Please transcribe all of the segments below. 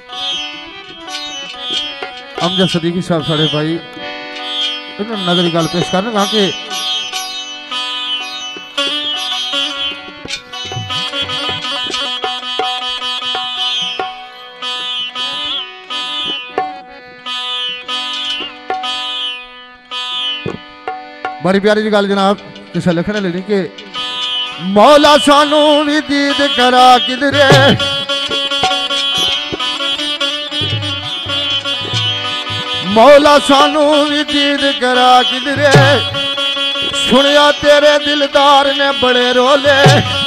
अमजद सदीकी साहब साढ़े भाई इन्होंने नजरी गल पेश करने कहा कि बड़ी प्यारी जी गल जनाब किसे लिखने लेनी कि मौला सानू भी दीद करा किधरे मौला सानू भी दीद करा किधरे सुनिया तेरे दिलदार ने बड़े रोले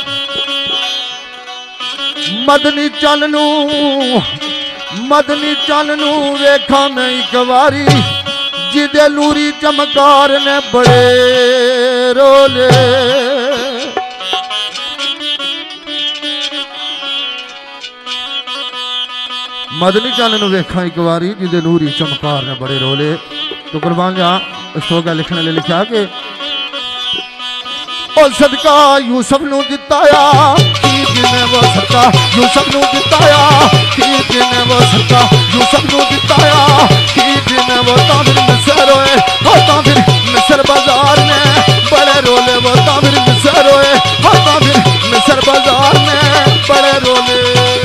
मदनी चन नू वेखा मैं एक बारी जिदे नूरी चमकार ने बड़े रोले मदनी चन नू वेखा एक बारी जिदे नूरी चमकार ने बड़े रोले। तो कुर्बान जा इस तो क्या लिखने ले लिखा कि ओ सदका यूसुफ नू दिताया ने वो सदका यूसुफ नू दिताया ने वो सदका यूसुफ नू दिताया ने वो ताबिर मिस्र होए हो ताबिर मिस्र बाजार ने बड़े रोले वो ताबिर मिस्र होए हो ताबिर मिस्र बाजार ने बड़े रोले।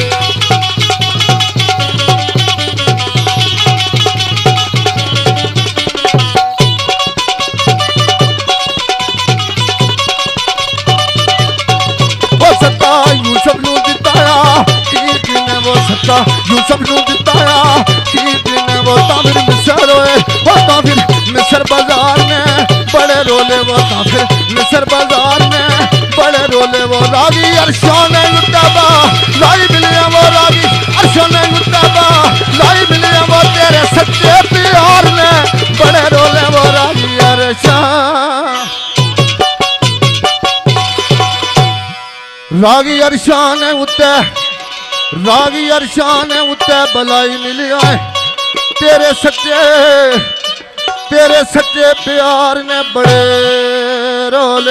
यूसुफ नू दिताया ने वो सत्ता यूसुफ नू दिताया ने वो ताबिर मिस्र होए वो ताबिर मिस्र बाजार ने बड़े रोले वो ताबिर मिस्र बाजार ने बड़े रोले वो रागी अरशों ने मुताबा लाई मिलिया वो रागी अरशों ने मुताबा लाई मिलिया वो तेरे सच्चे प्यार ने बड़े रोले वो रागी अरशों रागी अरशान उत्ते बलाई मिलिया तेरे सच्चे प्यार ने बड़े रोले।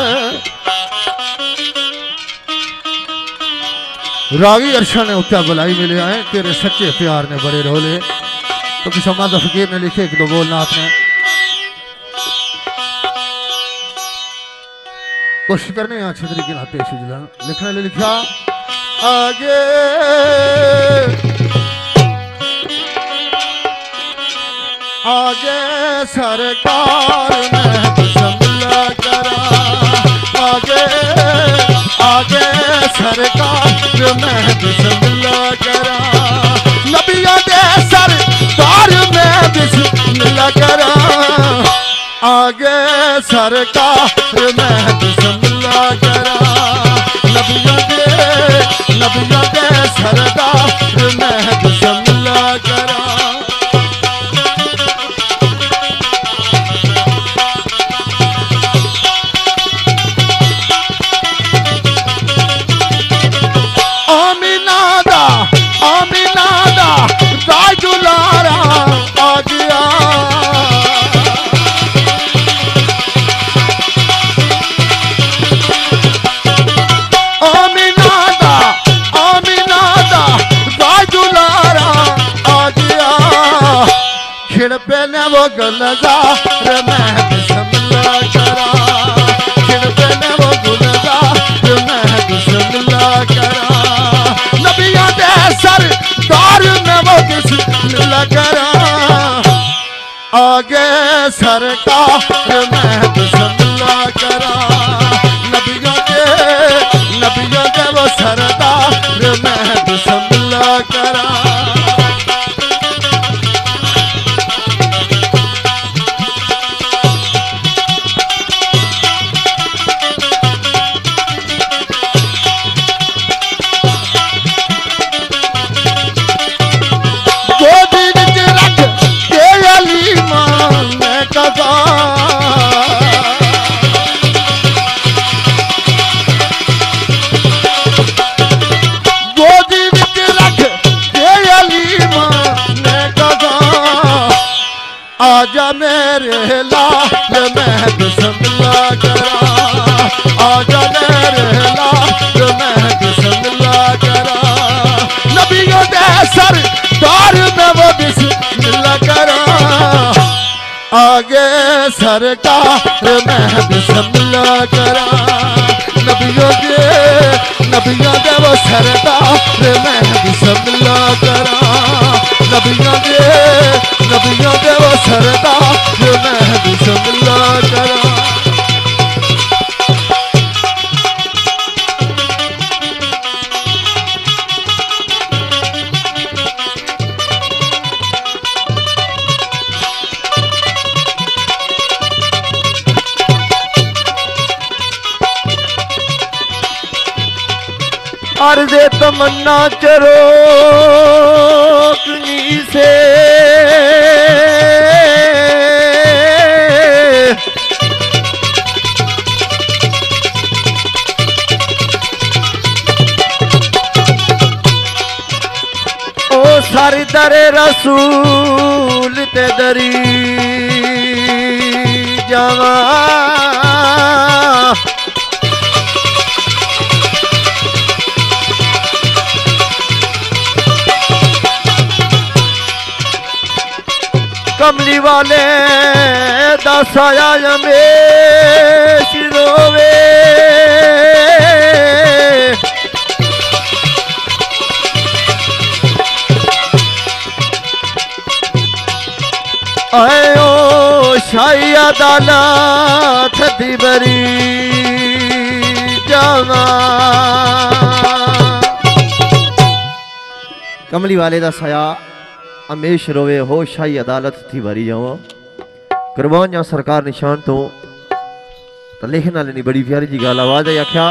रागी अरशान उत्ते बलाई मिलिया तेरे सच्चे प्यार ने बड़े रोले। तो किसी मादा फकीर ने लिखे एक दो बोल नाथ ने कोशिश करने अच्छे तरीके से पेश लिखने ले लिखा आगे सरकार में बिस्मिल्लाह करा आगे सरकार में बिस्मिल्लाह करा नबियों दे सरकार में बिस्मिल्लाह करा आगे सरकार में बिस्मिल्लाह करा नबियों दे सरकार में बिस्मिल्लाह करा। आमीना दा राजुलारा आ गया खिड़पे ने वो गुलजार मैं बिस्मिल्लाह करा खिड़पे ने वो गुलजार मैं बिस्मिल्लाह करा नबियों दे सरदार में वो बिस्मिल्लाह करा आगे सरकार में बिस्मिल्लाह करा नबियों दे वो सरदार में बिस्मिल्लाह करा। आजा मेरे लाल मैं बिस्मिल्लाह करा आजा मेरे लाल मैं बिस्मिल्लाह करा नबियों दे सरकार सरकार मैं बिस्मिल्लाह करा। नबियों दे वो सरकार मैं बिस्मिल्लाह करा। नबियों दे वो सरकार मैं बिस्मिल्लाह करा। अर्ज़े तमन्ना चरोकनी से ओ सारी दरे रसूल ते दरी जावा। कमली वाले दसाया रमेश रोवे। आयो शाही अदालत दी बरी जावा। कमली वाले दसाया हमेश रोवे हो शाही अदालत थी भरी जाओ। कुर्बान जा सरकार निशान तो लिखने वाले नी बड़ी प्यारी जी गाल आवाज है। आख्या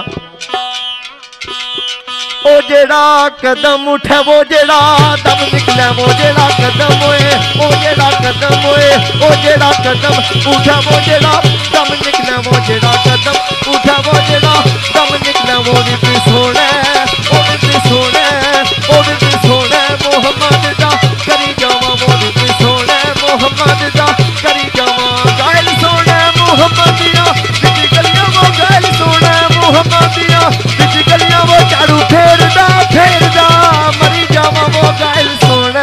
ओ जेड़ा कदम उठे वो जेड़ा दम निकले वो जेड़ा कदम होए ओ जेड़ा कदम होए ओ जेड़ा कदम उठे वो जेड़ा दम निकले वो जेड़ा कदम उठे वो जेड़ा दम निकले वो भी सोने ओ भी सोने ओ भी सोने मोहम्मद दा करी जावा वो भी सोने मोहम्मद दा करी जावा। गायल सोने मोहम्मदिया बिच गलियां वो गायल सोने मोहम्मदिया बिच गलियां वो झाड़ू फेरदा फेरदा मरी जावा वो गायल सोने।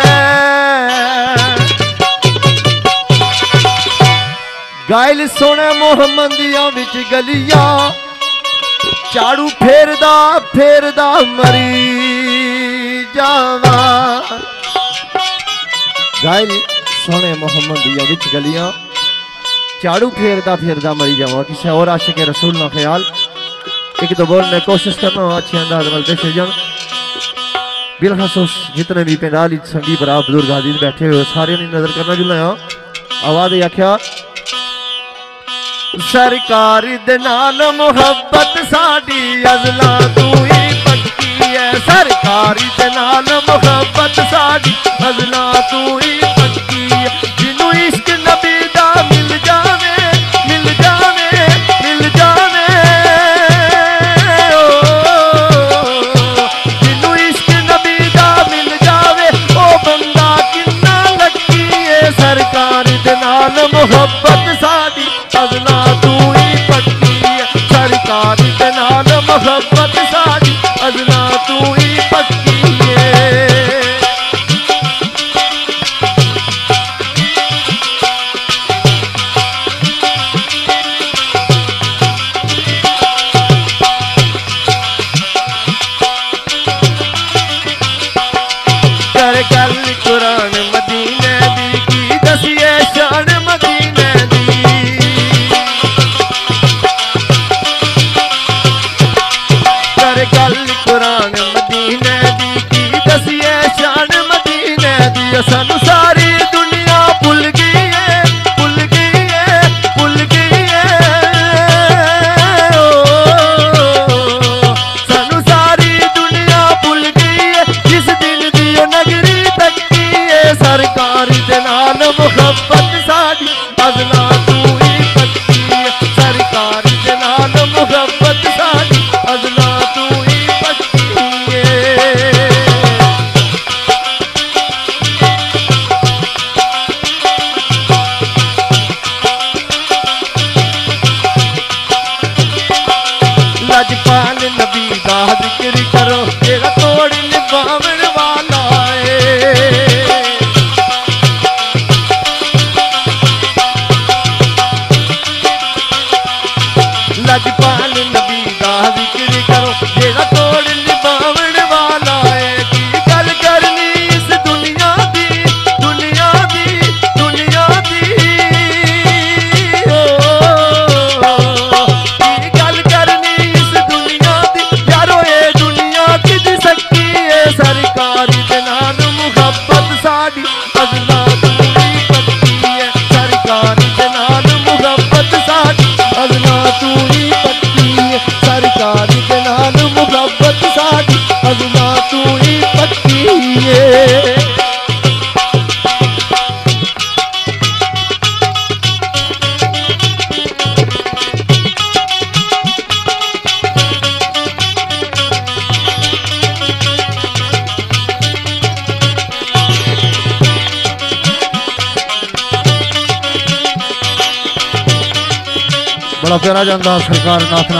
गायल सोने मोहम्मदिया बिच गलियां झाड़ू फेरदा फेरदा मरी जावा। गायल सोने मोहम्मदिया बिच गलियां झाड़ू फेरदा फेरदा मरी जावा। किसी और आशिक रसूल ना ख्याल एक तो बोलने कोशिश करना अच्छे अंदाज में पेश जन। बिलखसूस जितने भी पेंडाल संगी बरा बुजुर्ग हाजिर बैठे हुए सारे नजर करना जुलना। आवाज आख्या सरकार दे नाल मोहब्बत साडी अज़ला तू ही पक्की है। सरकार दे नाल मोहब्बत साडी अज़ला तू ही पक्की है। जिन्नू इश्क नबी दा मिल जावे मिल जावे मिल जावे ओ जिन्नू इश्क नबी दा मिल जावे ओ बंदा किन्ना लकी है। सरकार दे नाल मोहब्बत साडी अज़ला तू ही पक्की है। सरकार दे नाल मोहब्बत साडी अज़ला तू ही पक्की है। कर गल कुरान मदीने दी की दसिए शान मदीने दी। कर गल कुरान मदीने दी की दसिए शान मदीने दी। सानू सारी दुनिया भुल गई है भुल गई है भुल गई है ओ सानू सारी दुनिया भुल गई है जिस दिन दी नगरी तकी है। सरकार दे नाल मोहब्बत साडी अज़ला तू ही पक्की है। सरकार दे नाल मोहब्बत साडी अज़ला तू ही पक्की है। बड़ा प्यारा जाता सरकार नाथना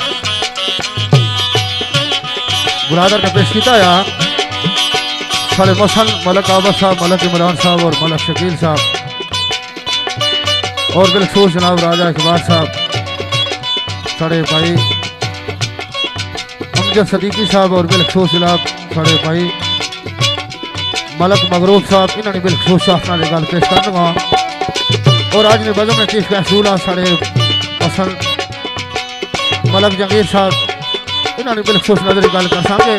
बुरादर ने पेश किया या सारे मसन मलक आबद साहब, मलक इमरान साहब और मलक शकील साहब और बिलखसूस जनाब राजा इकबाल साहब, साढ़े भाई अमजद सदीकी साहब और बिलखसूस जनाब साढ़े भाई मलक मगरूब साहब, इन्होंने बिलखसूस साहब गल पेश कर दूँगा। और आज ने बजम में चीफ महसूल आ साढ़े पसंद मलक जंगीर साहब, इन्होंने बिलखसूस नजर गल कर सकेंगे।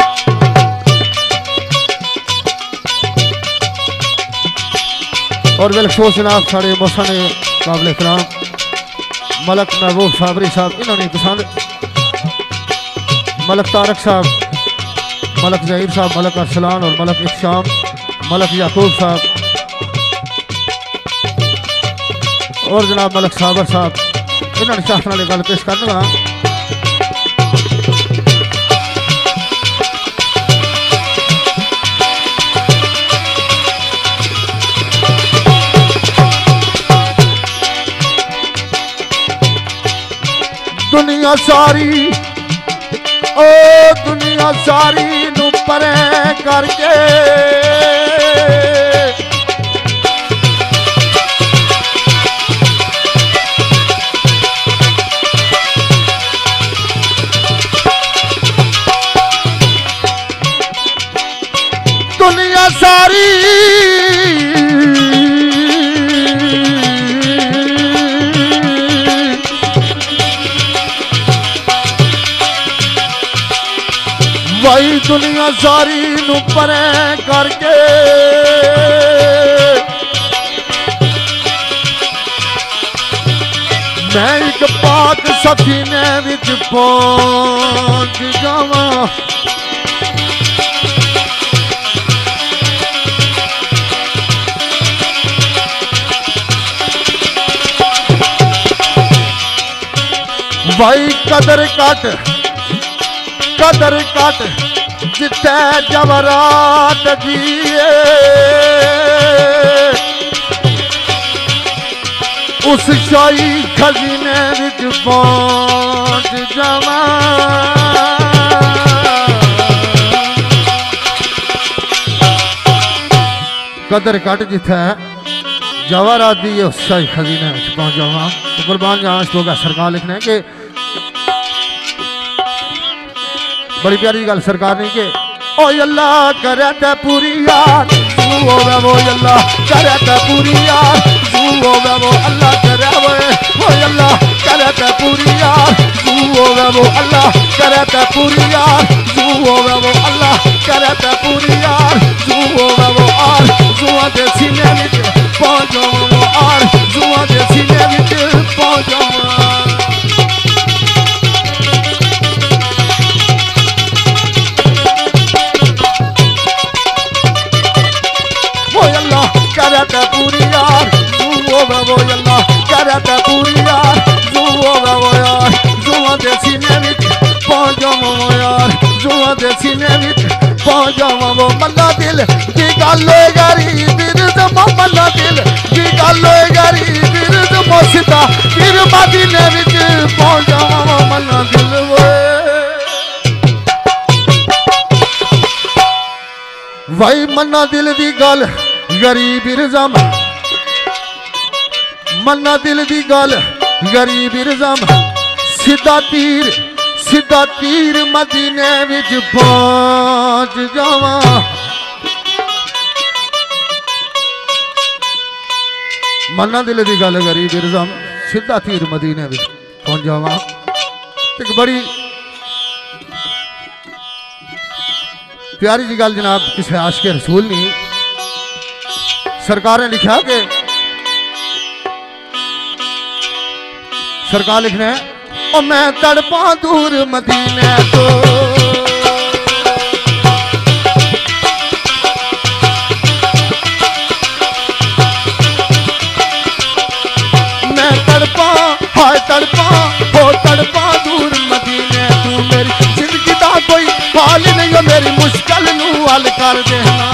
और बिलखसूस जनाब साढ़े मोहसन काबिल इकराम मलक महबूब साबरी साहब, इन्होंने पसंद मलक तारक साहब, मलक जहीर साहब, मलक अरसलान और मलक इख्शाम, मलक याकूब साहब और जनाब मलक साबर साहब, इन्होंने शासन वाले गल पेश करना। दुनिया सारी ओ दुनिया सारी नू परे करके दुनिया सारी भाई दुनिया सारी नू परे करके मैं एक पाक सफीने विच पहुंच जावा। भाई कदर कट जिते जवरात जिए उस शाही खजीने विच पहुंच जावा। कदर कट जिथे जवारात दी उस शाही खजीने विच पहुंच जावा। तो कुर्बान जाश होगा सरकार लिखने के बड़ी प्यारी गल सरकार ने के ओ अल्लाह करे ते पूरी यार तू होवे वो अल्लाह करे ते पूरी यार तू होवे वो अल्लाह करे वो अल्लाह करे ते पूरी यार तू होवे वो अल्लाह करे ते पूरी यार तू होवे वो अल्लाह करे ते पूरी यार तू होवे वो आर जुआ दे सीने विच पहुंच वो आर जुआ दे सीने विच पहुंच करता पूरी यार तू होवे वो अल्लाह करता पूरी यार तू होवे वो यार जुआ दे सीने विच पहुंच जावा वो यार जुआ दे सीने विच पहुंच जावा वो मल्ला दिल दी गल गरी बिरद मल्ला दिल दी गल गरी बिरद मुर्शिदा फिर मदीने विच पहुंच जावा वो मल्ला दिल वो भाई मन्ना दिल दी गल गरीब इरज़म मन्ना दिल दी गल गरीब इरज़म सीधा तीर मदीने विच पहुंच जावा। मन्ना दिल दी गल गरीब इरज़म सीधा तीर मदीने विच पहुंच जावा। एक बड़ी प्यारी जी गल जनाब किसी आशिक़े रसूल नहीं सरकार ने लिखा कि सरकार लिखना है ओ मैं तड़पा दूर मदीने तो मैं तड़पा हाय तड़पा हो तड़पा दूर मदीने तू मेरी जिंदगी दा कोई हाल नहीं हो मेरी मुश्किल नू हल कर देना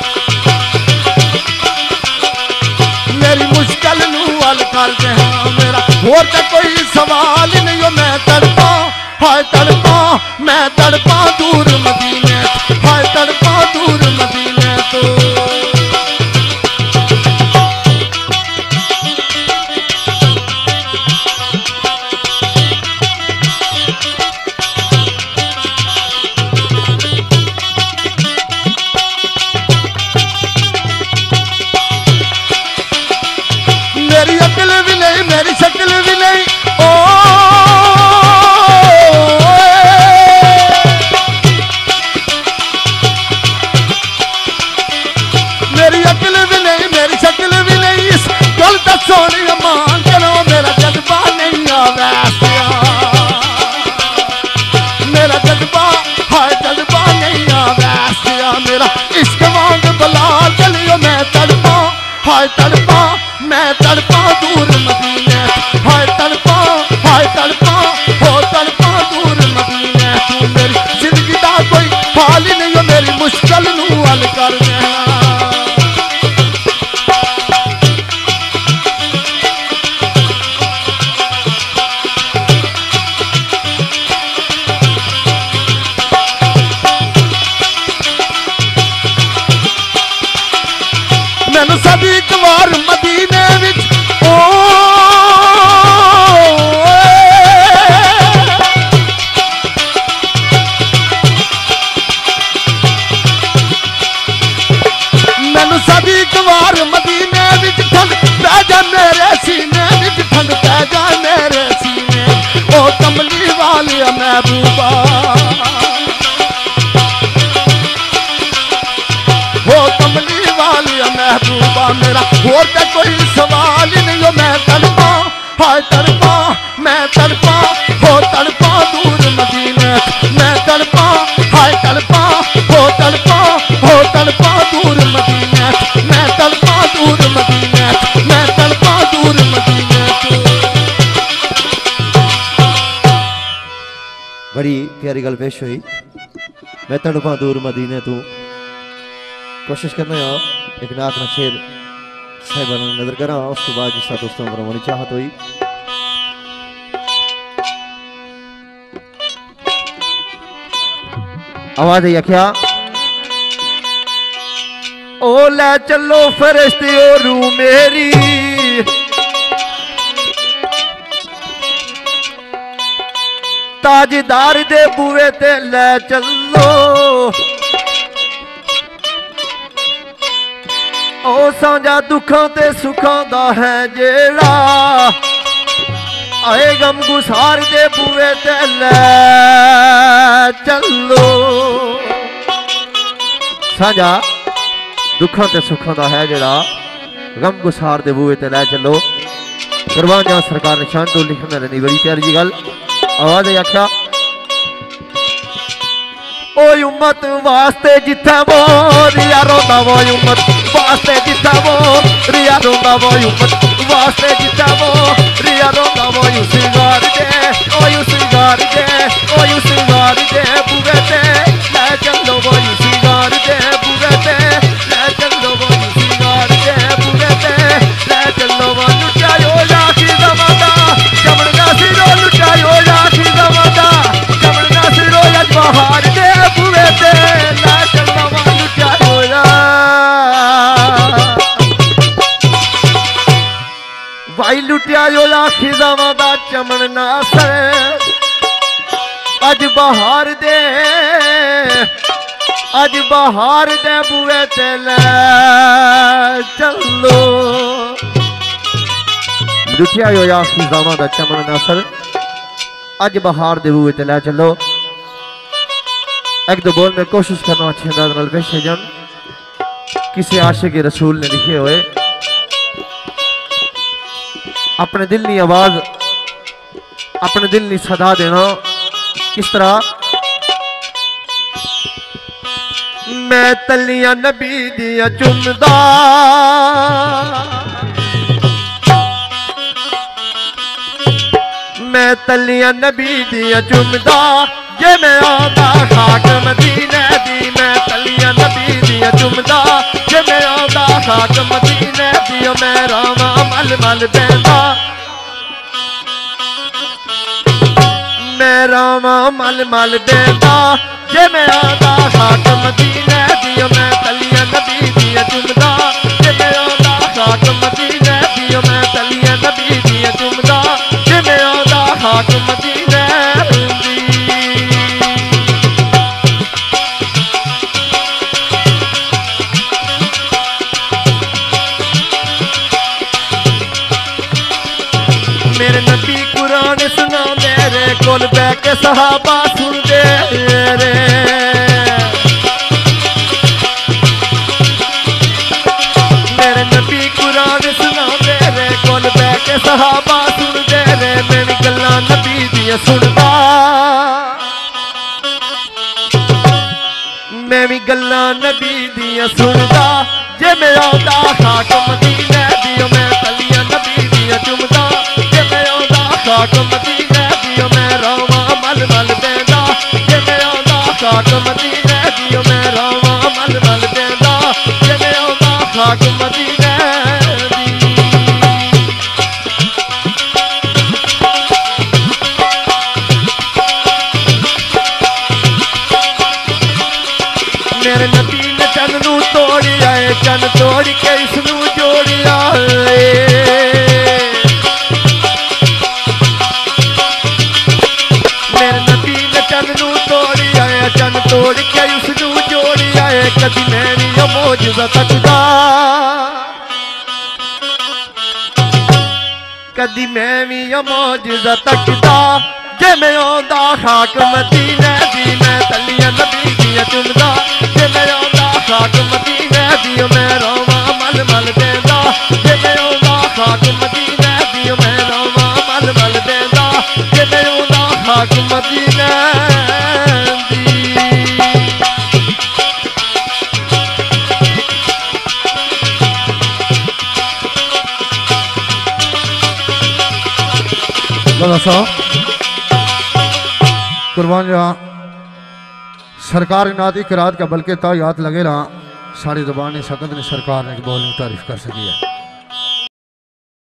मेरी मुश्किल नू हल कर दे। मेरा होर तो कोई सवाल ही नहीं हो। मैं तड़पा हाय तड़पा, मैं तड़पा दूर मदीने, हाय तड़पा दूर मदीने तो। मेरी अकल भी नहीं, मेरी शक्ल भी नहीं, ओ मेरी अकल भी नहीं, मेरी शक्ल भी नहीं, इस गल का सोनी मान करो। मेरा जज्बा नहीं आवे, मेरा जज्बा हाय जज्बा नहीं आवे। मेरा इश्क वांग बला चलियो। मैं तड़पा हाय तड़पा, मैं तड़पा दूर मदीने, हाय तड़पा हाय तड़पा, हो तड़पा दूर मदीने। तू मेरी जिंदगी का कोई हाल ही नहीं हो, मेरी मुश्किल नू हल कर देना। मैनू सभी एक बार मदीने विच ओ मैनू सभी एक बार मदीने विच ठंड पै जा मेरे सीने विच, ठंड पै जा मेरे सीने। ओ कमली वाली महबूबा, ओ कमली वाली महबूबा, मेरा होर तो कोई सवाल ही नहीं हो। मैं तड़पा हाय तड़पा, मैं तड़पा, हो तड़पा दूर मदीने। मैं तड़पा हाय तड़पा, हो तड़पा, हो तड़पा दूर मदीने। मैं तड़पा दूर मदीने, मैं तड़पा दूर मदीने। बड़ी प्यारी गल पेश हुई। मैं तड़पा दूर मदीने तू। कोशिश करना है एक नात ना शेर साहिबा नजर करा, उस तो बाद जिस दोस्तों पर होनी चाहत हुई। आवाज आई क्या? ओ ले चलो फरिश्ते ओ रूह मेरी, ताजदार दे बुए ते ले चलो। ओ सांझा दुखों ते सुखों दा है जेड़ा, आए गम गुसार दे बुए ते ले चलो। सांझा दुखों ते सुखों दा है जेड़ा, गम गुसार दे बुए ते ले चलो। कुर्बान जाओ सरकार निशान तो लिखने रहनी। बड़ी प्यारी जी गल। आवाज है आख्या ओ उम्मत वास्ते जिथे वो रिया रोंदा, वो उम्मत वास्ते जिथे वो रिया रोंदा, वो उम्मत वास्ते जिथे वो रिया रोंदा। वो यू सिंगार दे, ओ यू सिंगार दे, ओ यू सिंगार दे बुए ते ले चलो। वो यू सिंगार दे बुए ते ले चलो। वो यू सिंगार दे बुए ते ले चलो। वो लुटायो लाखी जमादा, चमड़ना सिरो लुटायो लाखी जमादा, चमड़ना सिरो अज बहार दे बुए ते ले चलो। वो लुटायो भाई लुटायो लाखी जमादा, चमड़ना सर अज बहार दे, अज बहार दे बुए ते ले चलो। लुटिया या फिजामा दा चमन नसर अज बहार दे बुए ते ले चलो। एक दो बोल में कोशिश करना अच्छे अंदाज नाल पेश जन किसी आशिक रसूल ने लिखे हुए अपने दिल की आवाज, अपने दिल की सदा देना किस तरह। मैं तलियां नबी दियां चुमदा, मैं तलियां नबी दियां चुमदा, जे मैं आंदा खाक मदीने दी। मैं तलियां नबी दियां चुमदा, जे मैं आंदा खाक मदीने दी। मैं रावा मल मल बेंदा, रामा मल मल देंदा जे मैं आंदा खाक मदीने दियो मैं तलियां नबी दियां चुमदा जे मैं आंदा खाक मदीने दियो मैं तलियां नबी दियां चुमदा जे मैं आंदा खाक मदीने दी। मेरे नबी कुरान सुना मेरे कोल बैठ के सहाबा सुनदे रे। मेरे नबी कुरान सुना मेरे कोल बैठ के सहाबा सुनदे रे। मैं भी गल्लां नबी दियां सुनदा मैं भी गल्लां नबी दियां सुनदा जे मैं आंदा खाक मदीने दियो मैं तलियां नबी दियां चुमदा जे मैं आंदा खाक मदीने दियो मैं रावा मल मल देंदा जे मैं आंदा खाक मदीने दियो मैं रावा मल मल देंदा जे मैं आंदा खाक मदीने दी। मेरे नबी ने चन नू तोड़िया चन तोड़ के इसनू जोड़िया मेरे नबी ने चन नू तोड़िया चन तोड़ के उसनू जोड़िया कदी मैं भी मौजूदा तकदा कदी मैं भी मौजूदा तकदा जे मैं आंदा खाक मदीने दी मैं तलियां नबी दियां चुमदा जे मैं आंदा खाक मदीने दियो मैं रोवा मल मल देंदा जे मैं आंदा खाक मदीने दियो मैं रोवा मल मल देंदा जे मैं आंदा खाक मदीने दी। दादा साहब कुर्बान जहाँ सरकार नाती करात का बल्कि ता याद लगे रहा सारी ज़बान सकत ने सरकार ने बोल तारीफ कर सकी है।